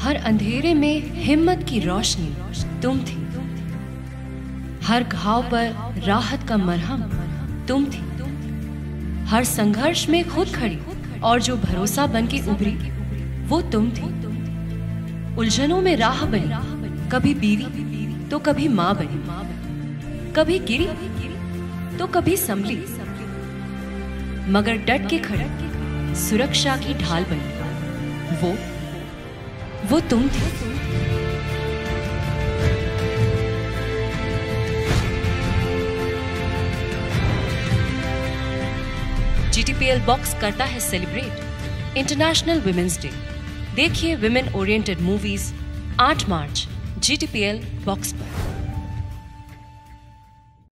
हर अंधेरे में हिम्मत की रोशनी तुम थी। हर घाव पर राहत का मरहम तुम थी। हर संघर्ष में खुद खड़ी और जो भरोसा बन के उभरी वो तुम थी। उलझनों में राह बनी, कभी बीवी तो कभी माँ बनी, कभी गिरी तो कभी संभली, मगर डट के खड़ी सुरक्षा की ढाल बनी। वो तुम थी। GTPL बॉक्स करता है सेलिब्रेट इंटरनेशनल वुमेन्स डे। देखिए women oriented movies 8 March GTPL box पर।